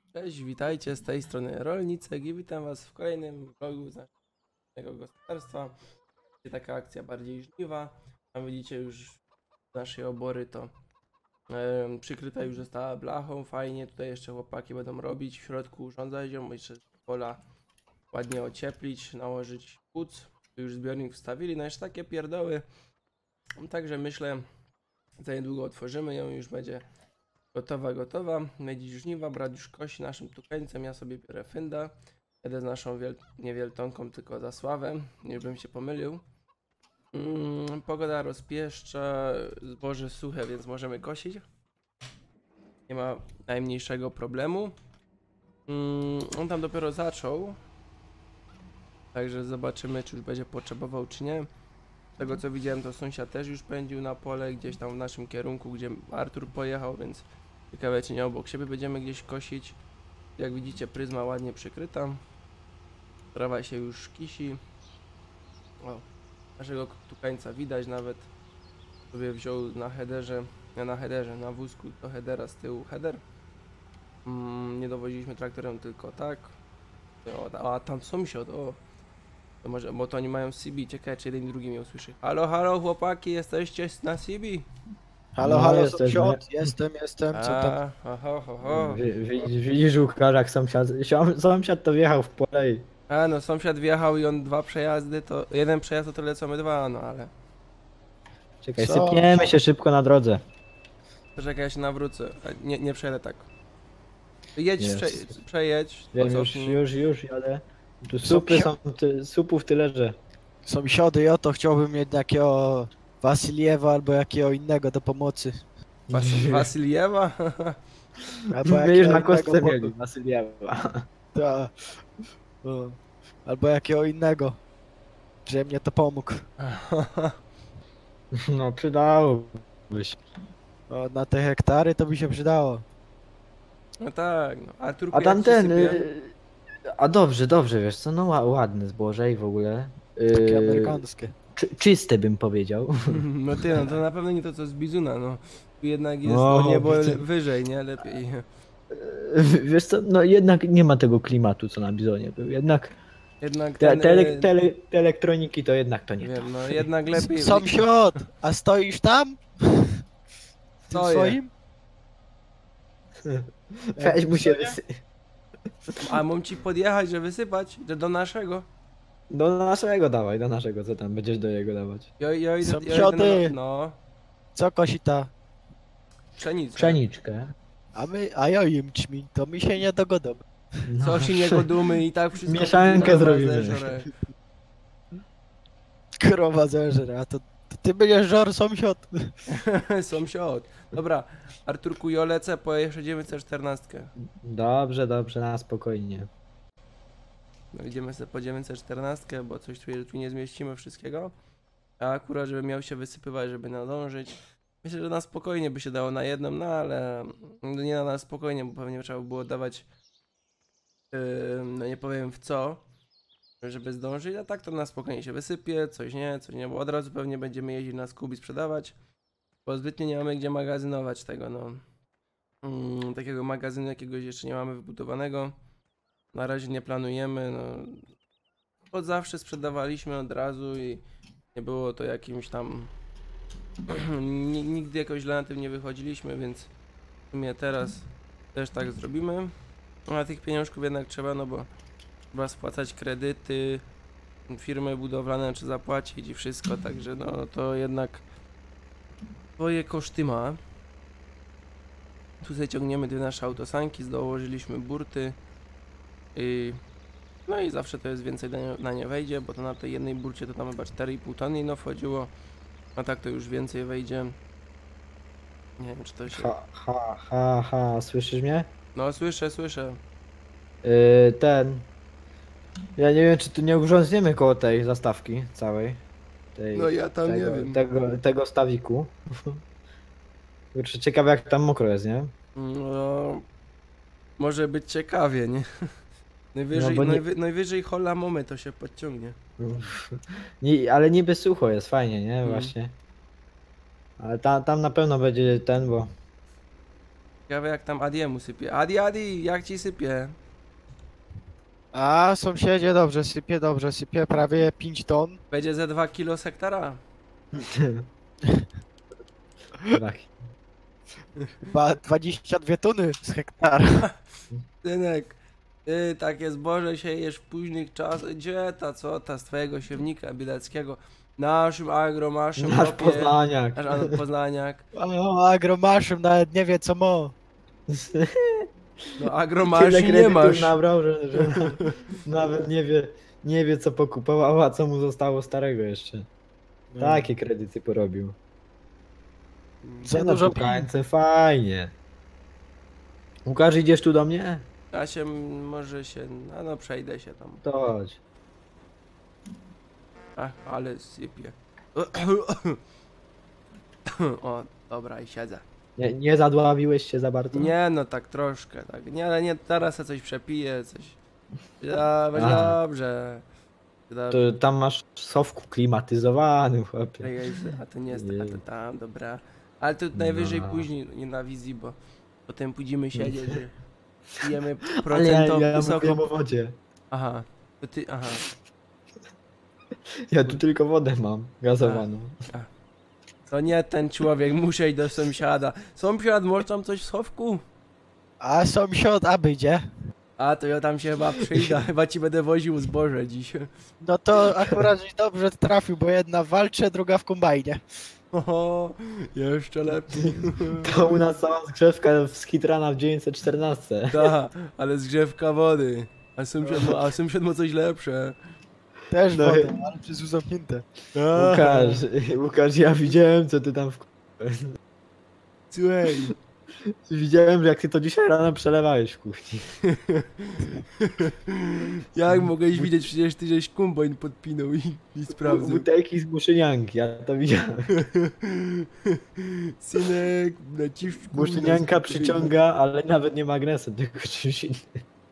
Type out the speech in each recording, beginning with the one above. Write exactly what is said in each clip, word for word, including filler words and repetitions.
Cześć, witajcie, z tej strony Rolnicek i witam was w kolejnym vlogu z naszego gospodarstwa. Taka akcja bardziej żniwa. Tam widzicie już nasze obory to e, przykryta już została blachą, fajnie. Tutaj jeszcze chłopaki będą robić, w środku urządzać ją, jeszcze pola ładnie ocieplić, nałożyć płuc. Tu już zbiornik wstawili, no jeszcze takie pierdoły. Także myślę, za niedługo otworzymy ją, już będzie gotowa, gotowa. Będzie żniwa, brat już kosi naszym tukańcem, ja sobie biorę fynda. Jedę z naszą wiel nie wieltonką, tylko Zasławem, nie bym się pomylił. Mm, pogoda rozpieszcza, zboże suche, więc możemy kosić. Nie ma najmniejszego problemu. Mm, on tam dopiero zaczął. Także zobaczymy, czy już będzie potrzebował, czy nie. Z tego co widziałem, to sąsiad też już pędził na pole, gdzieś tam w naszym kierunku, gdzie Artur pojechał, więc ciekawe, czy nie obok siebie będziemy gdzieś kosić. Jak widzicie, pryzma ładnie przykryta. Trawa się już kisi. O, naszego tukańca widać nawet. Sobie wziął na headerze, nie na headerze, na wózku do headera z tyłu header. Mm, nie dowoziliśmy traktorem, tylko tak. O, a tam sąsiad, o. To może, bo to oni mają C B, ciekawe czy jeden i drugi mnie usłyszy. Halo, halo chłopaki, jesteście na C B? Halo, No, halo, jesteśmy. sąsiad, jestem, jestem, co tam? A, ho, ho, ho, ho. Wi- wi- Widzisz Łukasz, jak sąsiad, sią- sąsiad to wjechał w pole i... A no, sąsiad wjechał i on dwa przejazdy, to jeden przejazd to tyle co my dwa, no ale... Czekaj, Co? sypniemy się szybko na drodze. Poczekaj, ja się nawrócę. A, Nie, nie przejadę tak. Jedź, Jest. prze, przejedź. Wiem, już, pocofnij. już, już, ale... Tu supy są, ty, supów tyle, że... Sąsiady, ja to chciałbym mieć jakiego Wasiliewa albo jakiego innego do pomocy. Was, Wasiliewa? Albo My już na jakiego kostce innego mieli, Wasyliewa. Ta. O. Albo jakiego innego, że mnie to pomógł. No, przydałoby się. O, na te hektary to by się przydało. No tak, no. Arturku, A jak tam ci ten... sypie? Y... A dobrze, dobrze, wiesz co, no ła- ładne zboże i w ogóle. Takie Y, amerykańskie. Czy, czyste bym powiedział. No ty, no to na pewno nie to co z Bizuna, no. Tu jednak jest No, o niebo widzę. wyżej, nie? Lepiej. W- Wiesz co, no jednak nie ma tego klimatu, co na Bizonie był. Jednak Jednak te, ten... te, e, ele- te, ele- te elektroniki to jednak to nie to. Wiem, no jednak lepiej... Sąsiad, a stoisz tam? W tym Stoję. swoim? Weź mu się Stoję? wysy... A mam ci podjechać, że wysypać? Że do naszego? Do naszego dawaj, do naszego, co tam będziesz do jego dawać? Ja, ja idę, ja idę Sąsiady! na... No, Co kosi ta? pszenicę. Pszeniczkę. A my, a ja im czmin, to mi się nie dogodamy. No. Co się niego dumy i tak wszystko... Mieszankę kurwa zrobimy. zeżre. Krowa zeżre, a to, to ty będziesz żor sąsiad. Sąsiad. Dobra, Arturku, ja lecę po jeszcze dziewięćset czternaście. Dobrze, dobrze, na spokojnie. No idziemy sobie po dziewięćset czternaście, bo coś tu, tu nie zmieścimy wszystkiego. A akurat, żeby miał się wysypywać, żeby nadążyć. Myślę, że na spokojnie by się dało na jedną, no ale no nie na, na spokojnie, bo pewnie trzeba by było dawać, yy, no nie powiem w co, żeby zdążyć, a tak to na spokojnie się wysypie, coś nie, coś nie, bo od razu pewnie będziemy jeździć na skup i sprzedawać, bo zbytnio nie mamy gdzie magazynować tego, no. Mm, takiego magazynu jakiegoś jeszcze nie mamy wybudowanego. Na razie nie planujemy, no. Od zawsze sprzedawaliśmy od razu i nie było to jakimś tam... Ni- Nigdy jakoś źle na tym nie wychodziliśmy, więc w sumie teraz też tak zrobimy. No, a tych pieniążków jednak trzeba, no bo trzeba spłacać kredyty, firmy budowlane trzeba zapłacić i wszystko, także no to jednak swoje koszty ma. Tutaj ciągniemy dwie nasze autosanki, dołożyliśmy burty i no i zawsze to jest więcej na nie, na nie wejdzie, bo to na tej jednej burcie to tam chyba cztery i pół tony no wchodziło, a tak to już więcej wejdzie. Nie wiem czy to się... Ha, ha, ha, ha, słyszysz mnie? No słyszę, słyszę. Yy, ten... Ja nie wiem, czy tu nie ugrzązniemy koło tej zastawki całej. Tej, No ja tam tego, nie wiem. Tego, tego stawiku. Kurczę, ciekawe jak tam mokro jest, nie? No... Może być ciekawie, nie? Najwyżej, No bo nie- najwy, najwyżej hola mamy to się podciągnie. Nie, ale niby sucho jest, fajnie, nie? Mm. Właśnie. Ale ta, tam na pewno będzie ten, bo... Ciekawe jak tam Adiemu sypie. Adi, Adi, jak ci sypie? A sąsiedzie dobrze sypie, dobrze sypie, prawie pięć ton. Będzie ze dwa kilo z hektara. Tak. Chyba dwadzieścia dwie tony z hektara. Synek, ty takie zboże siejesz w późnych czasach. Gdzie ta, co ta z twojego siewnika bileckiego? Naszym agromaszym Nasz kopie- Poznaniak. Nasz ano- Poznaniak. O, agromaszem nawet nie wie co mo. No Tyle agromaszy nie kredytów masz. nabrał, że, że nawet nie wie, nie wie co pokupował, a co mu zostało starego jeszcze. Takie kredyty porobił. Za Nie no, dużo pukańce, fajnie. Łukasz, idziesz tu do mnie? Ja się m- może się. No, no przejdę się tam. To chodź. Ach, ale sypie. O, dobra i siedzę. Nie, nie zadławiłeś się za bardzo? Nie no, tak troszkę, tak. Nie, ale nie, teraz ja coś przepiję, coś. Dobrze, Aha. dobrze. Dobrze. To tam masz sofku klimatyzowany, chłopie. Czekaj, A to nie jest, a Jej. to tam, dobra. Ale to najwyżej No. później, nie na wizji, bo potem pójdziemy siedzieć, że pijemy Ale ja, procentowo ja wysoko. mówię o wodzie. Aha, to ty, aha. Ja tu tylko wodę mam, gazowaną. To nie ten człowiek, muszę iść do sąsiada. Sąsiad, może tam coś w schowku? A sąsiad, a będzie. A, to ja tam się chyba przyjdę, chyba ci będę woził zboże dziś. No to akurat żeś dobrze trafił, bo jedna w walce, druga w kombajnie. Oho, jeszcze lepiej. To u nas cała zgrzewka skitrana w dziewięćset czternaście. Da, ale zgrzewka wody. A sąsiad ma, a sąsiad ma coś lepsze. Też No wodę, i- ale przez zamknięte. A, Łukasz, Łukasz, ja widziałem co ty tam w... Słuchaj, Widziałem, że jak ty to dzisiaj rano przelewałeś w kuchni. jak mogłeś widzieć, przecież ty żeś kombajn podpinał i, i sprawdzał. Butelki z muszynianki, ja to widziałem. Synek, nacisk. Muszynianka przyciąga, ale nawet nie magnesem, tylko czymś innym.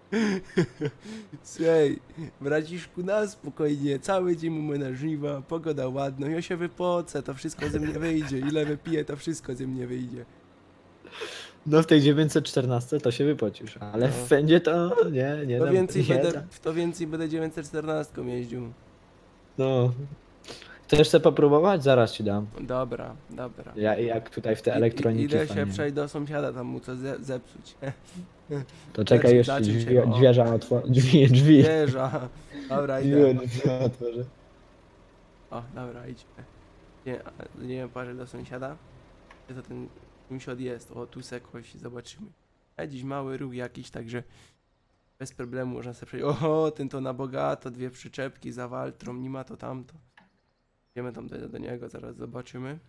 Słuchaj, braciszku, na spokojnie, cały dzień mamy na żniwa, pogoda ładna, ja się wypocę, to wszystko ze mnie wyjdzie, ile wypiję, to wszystko ze mnie wyjdzie. No w tej dziewięćset czternaście to się wypocisz, ale No. w Fendzie to nie, nie. To no, więcej, nie, będę, to- to więcej będę dziewięćset czternaście jeździł. No. Chcesz se popróbować? Zaraz ci dam. Dobra, dobra. Ja jak tutaj w te I- elektroniki i- Idę się fajnie. przejść do sąsiada, tam mu coś ze zepsuć. To czekaj, już ci Zaczął się, drzwi, o. drzwierza otworzę. Drzwi, drzwi. Wieża. Dobra, Drzwi, idę. drzwi otworzę. O, dobra, idźmy. Nie, a- nie wiem, parę do sąsiada. Gdzie to ten sąsiad jest? O, tu se kogoś zobaczymy. A dziś mały ruch jakiś, także bez problemu można sobie przejść. Oho, ten to na bogato, dwie przyczepki za waltrą, nie ma to tamto. Idziemy tam do, do niego, zaraz zobaczymy.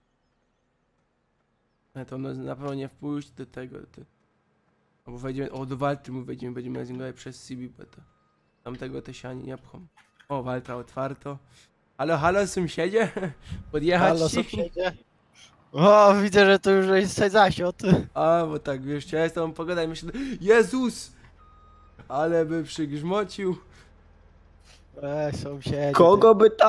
Ale to no, na pewno nie wpójść do tego. Do, albo wejdziemy, o, do waltry mu wejdziemy, będziemy z nim przez C B, bo to tamtego te sianie nie pchą. O, waltra otwarto. Halo, halo, sąsiedzie? Podjechać Halo ci? sąsiedzie. O, widzę, że to już jest zasiot. A, bo tak, wiesz, chciałem z tobą pogadać, myślę, Jezus! Ale by przygrzmocił. E, sąsiedzie. Kogo by tam?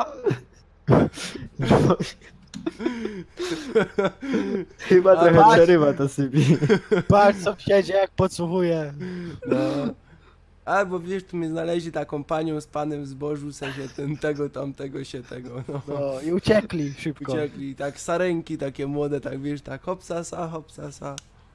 Chyba A trochę patrz. przerywa to sypi. ty? Patrz sąsiedzie jak podsłuchuje. No. Albo wiesz, tu mnie znaleźli taką panią z panem w zbożu, w sensie ten, tego, tamtego się tego, no. No i uciekli szybko. Uciekli, tak sarenki takie młode, tak wiesz, tak hopsasa, hopsasa.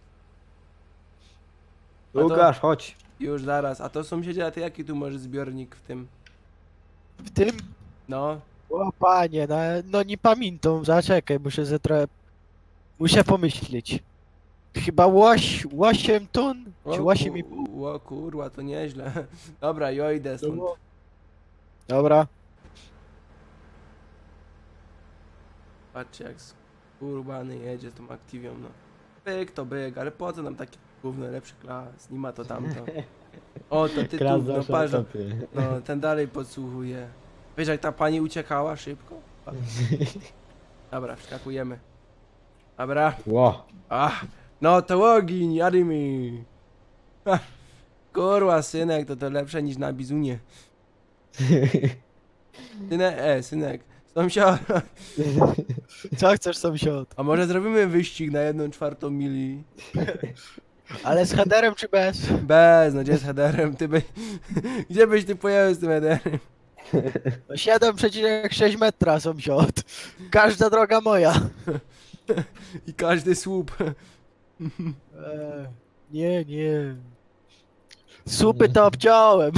A to- Łukasz, chodź. Już zaraz, a to sąsiedzie, a ty jaki tu masz zbiornik w tym? W tym? No, O panie, no, no nie pamiętam, zaczekaj, muszę ze trochę... Muszę pomyśleć. Chyba łoś, osiem ton? Czy o, osiem i pół? ku- o kurwa, to nieźle. Dobra, ja idę stąd. Dobra. Patrzcie jak skurbany jedzie z tą Activią, no. Byk to byk, ale po co nam taki gówno lepszy klas, nie ma to tamto. O, to ty tu, Klas no zawsze patrz, na no, topie. no ten dalej podsłuchuje. Wiesz jak ta pani uciekała szybko? Patrz. Dobra, wskakujemy. Dobra, Ło. ach, no to ogień, jady mi. Ha, kurwa synek, to to lepsze niż na bizunie. Synek, e, synek, sąsiad, Co chcesz, sąsiad? A może zrobimy wyścig na jedną czwartą mili? Ale z headerem czy bez? Bez, no gdzie z headerem? Ty by... Gdzie byś ty pojechał z tym headerem? No siedem przecinek sześć metra, sąsiad. Każda droga moja. I każdy słup. Eee, nie, nie. Supy to obciąłem.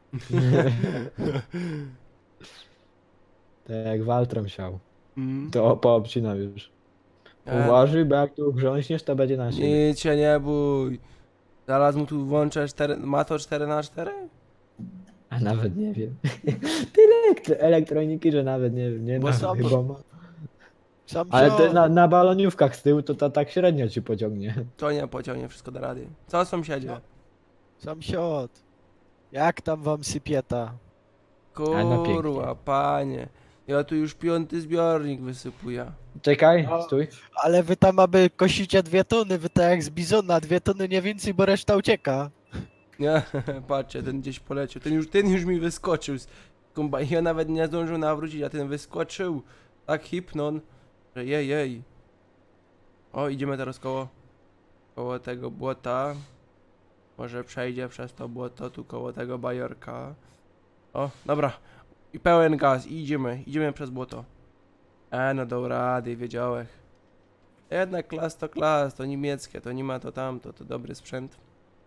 Tak jak Waltram siał. Mm. To poobcinał już. E, Uważaj, bo jak tu grząśniesz, to będzie na siebie. Nic się nie bój. Zaraz mu tu włączę cztery... Ma to cztery na cztery? A nawet nie wiem. Tyle elektro- elektroniki, że nawet nie wiem. Nie Bo no, są- chyba ma. Sąsiad. Ale te, na, na baloniówkach z tyłu to, to tak średnio ci pociągnie. To nie pociągnie wszystko do rady. Co sąsiedzie? No. Sąsiad. Jak tam wam sypieta? A, no pięknie. Kurwa, panie. Ja tu już piąty zbiornik wysypuję. Czekaj, No. stój. Ale wy tam aby kosicie dwie tony, wy tak jak z bizona, dwie tony nie więcej, bo reszta ucieka. Nie, patrzcie, ten gdzieś poleciał. Ten już, ten już mi wyskoczył z kombajnu. Ja nawet nie zdążył nawrócić, a ten wyskoczył. Tak hipnon, że jej, jej. O, idziemy teraz koło, koło tego błota. Może przejdzie przez to błoto, tu koło tego bajorka. O, dobra. I pełen gaz, i idziemy, idziemy przez błoto. E, no do rady, wiedziałeś. Jednak klas to klas, to niemieckie, to nie ma to tamto, to dobry sprzęt.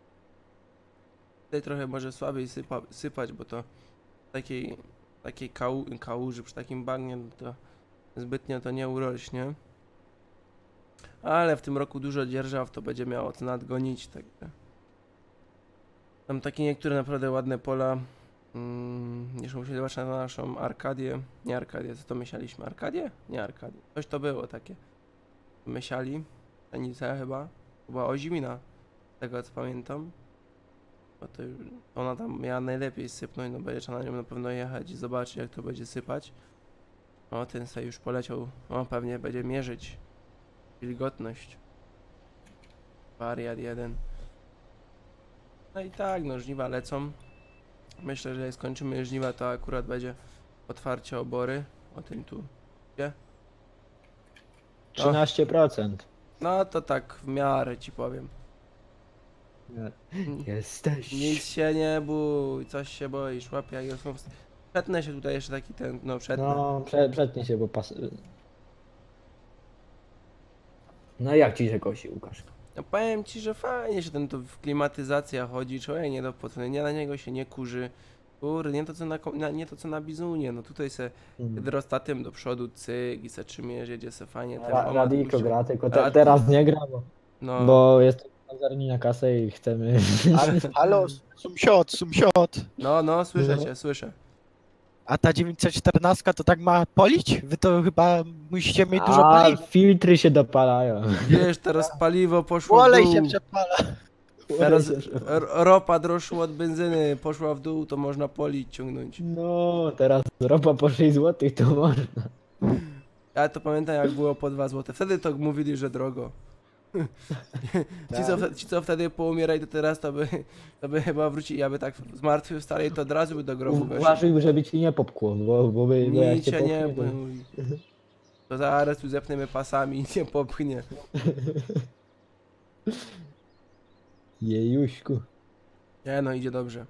Tutaj trochę może słabiej sypa, sypać, bo to w takiej, takiej kału, kałuży, przy takim bagnie no to zbytnio to nie urośnie. Ale w tym roku dużo dzierżaw to będzie miało to nadgonić, także. Tam takie niektóre naprawdę ładne pola. Mm, jeszcze musimy zobaczyć na naszą Arkadię. Nie Arkadię, co to myśleliśmy? Arkadię? Nie Arkadię. Coś to było takie. Myśleli. Tanica chyba. Chyba Ozimina. Z tego co pamiętam. Bo to już, ona tam miała najlepiej sypnąć, no będzie trzeba na nią na pewno jechać i zobaczyć jak to będzie sypać. O, ten sobie już poleciał. O, pewnie będzie mierzyć wilgotność. Wariat jeden. No i tak, no żniwa lecą. Myślę, że jak skończymy żniwa, to akurat będzie otwarcie obory. O tym tu. Gdzie? trzynaście procent. No to tak w miarę ci powiem. Jesteś. Nic się nie bój, coś się boisz, łapie jak jest. Przetnę się tutaj jeszcze taki ten, no przetnę. No, prze, przetnij się, bo pas... No jak ci się kosi, Łukasz? No powiem ci, że fajnie się ten to w klimatyzacja chodzi, człowiek nie dopłacony, nie na niego się nie kurzy. Kurde, nie to co na, ko- na, nie to co na bizunie, no tutaj se Mm. hydrostatem do przodu, cyk i se trzymierz, jedzie se fajnie. Ra, tempomat Radiko puści. gra, tylko te, Rad- teraz nie gra, bo, No, bo jest nazarni na kasę i chcemy... Ale, halo, sąsiad, sąsiad. no, no, słyszę No. cię, słyszę. A ta dziewięćset czternaście to tak ma polić? Wy to chyba musicie mieć dużo A, paliwa. filtry się dopalają. Wiesz, teraz paliwo poszło w Olej dół. się przepala. Teraz r- ropa droższa od benzyny poszła w dół, to można polić, ciągnąć. No, teraz ropa po sześć złotych to można. Ja to pamiętam jak było po dwa złote. Wtedy to mówili, że drogo. Ci co, wte- ci co wtedy poumierali, to teraz to by, to by chyba wrócili, ja by tak zmartwychwstali, to od razu by do grobu weszli. Uważaj, żeby ci nie popchło, bo, bo, by, bo jak Nic cię się nie popchnie, to- bój. To zaraz tu zepniemy pasami i nie popchnie. Jejuśku. Nie no, idzie dobrze.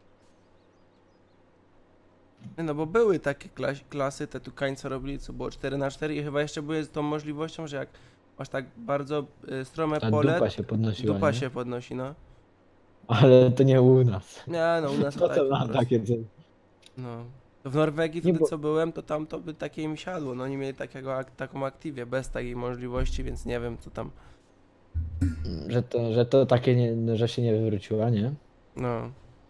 Nie no, bo były takie klas klasy, te tukańce robili, co było cztery na cztery i chyba jeszcze były z tą możliwością, że jak masz tak bardzo y, strome Ta pole, dupa się podnosiła, dupa nie? się podnosi, no. Ale to nie u nas. Nie no, u nas To tak co po nam prostu. takie coś. No. To w Norwegii Nie wtedy bo- co byłem, to tam to by takie im siadło, no oni mieli takiego, ak taką aktywię bez takiej możliwości, więc nie wiem co tam, Że to, że to takie, nie, że się nie wywróciła, nie? no.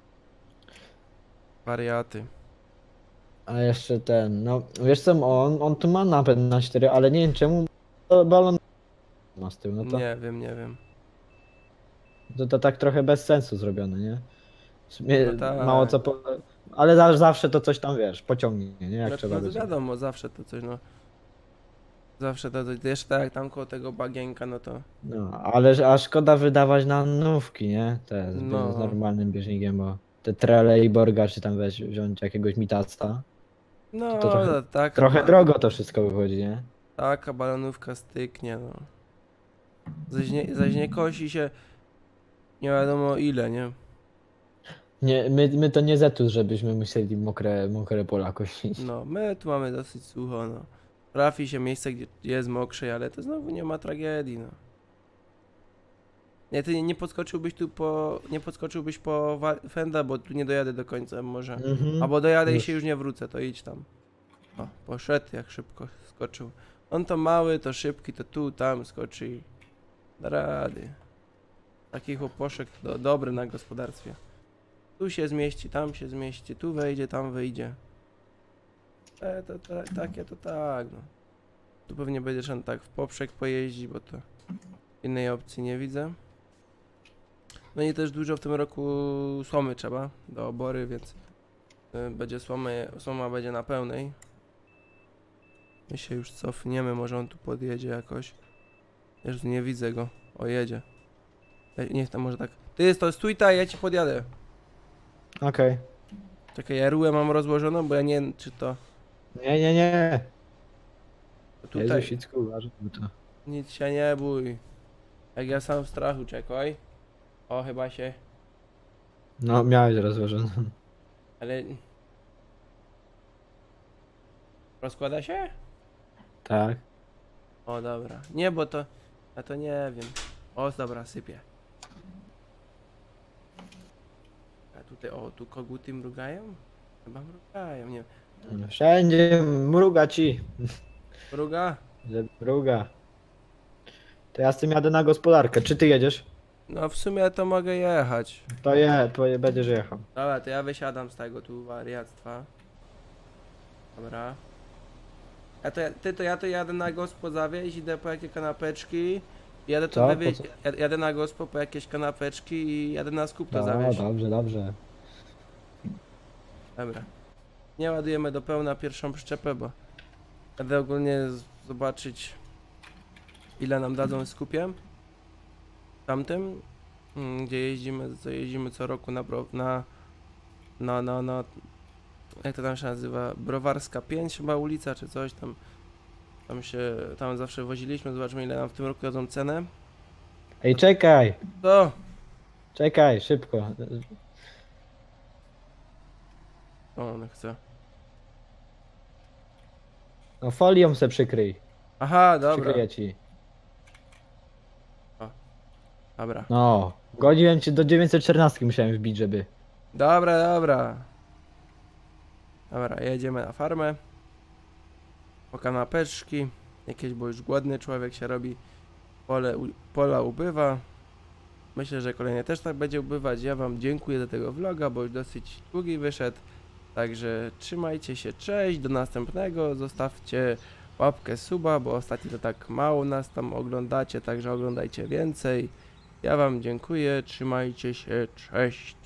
Wariaty. A jeszcze ten, no wiesz co, on, on tu ma napęd na cztery, ale nie wiem czemu to balon ma z tyłu, no to, Nie wiem, nie wiem. to, to tak trochę bez sensu zrobione, nie? W sumie No tak. mało co po... Ale za, zawsze to coś tam, wiesz, pociągnie, nie? Jak No, trzeba no być. to wiadomo, zawsze to coś, no. Zawsze to coś, jeszcze tak jak tam koło tego bagienka, no to, No, ale że- a szkoda wydawać na nówki, nie? Te z, No. z normalnym bieżnikiem, bo te Trele i Borga, czy tam weź, wziąć jakiegoś Mitaca. no To trochę- tak. Trochę no. drogo to wszystko wychodzi, nie? Taka balonówka styknie, no. Zaś nie, zaś nie kosi się nie wiadomo ile, nie? Nie, my, my to nie Zetus, żebyśmy musieli mokre, mokre pola kosić. No, my tu mamy dosyć sucho, no. Trafi się miejsce, gdzie jest mokrzej, ale to znowu nie ma tragedii, no. Nie, ty nie, nie podskoczyłbyś tu po... nie podskoczyłbyś po wa- Fenda, bo tu nie dojadę do końca może. Mhm. Albo dojadę i Już. się już nie wrócę, to idź tam. O, poszedł jak szybko skoczył. On to mały, to szybki, to tu, tam skoczy i... Da rady. Taki chłoposzek do, dobry na gospodarstwie. Tu się zmieści, tam się zmieści, tu wejdzie, tam wyjdzie. E, to, to, takie to tak, no. Tu pewnie będziesz on tak w poprzek pojeździ, bo to innej opcji nie widzę. No i też dużo w tym roku słomy trzeba do obory, więc y, będzie słomy, słoma będzie na pełnej. My się już cofniemy, może on tu podjedzie jakoś. Już nie widzę go. O, jedzie. E, Niech tam może tak. Ty jest to, stój ta, ja ci podjadę. Okej. Czekaj, ja rułę mam rozłożoną, bo ja nie wiem czy to Nie, nie, nie. tutaj. Jezu, Sicku, uważaj, bo to... Nic się nie bój. Jak ja sam w strachu, czekaj. O, chyba się, No, miałeś rozłożone. ale... Rozkłada się? Tak. O, dobra. Nie, bo to... Ja to nie wiem. O, dobra, sypię. A tutaj, o, tu koguty mrugają? Chyba mrugają, nie. Wszędzie mruga ci. Mruga? Że mruga. To ja z tym jadę na gospodarkę. Czy ty jedziesz? No w sumie to mogę jechać. To je, to je, będziesz jechał. Dobra, to ja wysiadam z tego tu wariactwa. Dobra. Ja to, ja- ty to ja to jadę na gospo zawieźć, idę po jakieś kanapeczki. Jadę to Co? Po wywieźć, co? jad- jadę na gospo po jakieś kanapeczki i jadę na skup to No, zawieźć. dobrze, dobrze. Dobra. Nie ładujemy do pełna pierwszą przyczepę, bo jadę ogólnie z- zobaczyć ile nam dadzą w skupie. Tamtym, mm, gdzie jeździmy, co jeździmy co roku na, bro, na, na, na, na, jak to tam się nazywa, Browarska pięć chyba ulica, czy coś tam, tam się, tam zawsze woziliśmy, zobaczmy ile nam w tym roku dadzą cenę. Ej, czekaj! To, Czekaj, szybko. o, on chce. No folią se przykryj. Aha, dobra, Przykryję ci. dobra, No. Godziłem cię do dziewięćset czternaście musiałem wbić, żeby... dobra, dobra. Dobra, jedziemy na farmę. Po kanapeczki. Jakieś, bo już głodny człowiek się robi. Pole, u, pola ubywa. Myślę, że kolejnie też tak będzie ubywać. Ja wam dziękuję za tego vloga, bo już dosyć długi wyszedł. Także trzymajcie się, cześć, do następnego. Zostawcie łapkę suba, bo ostatnio to tak mało nas tam oglądacie, także oglądajcie więcej. Ja wam dziękuję, trzymajcie się, cześć.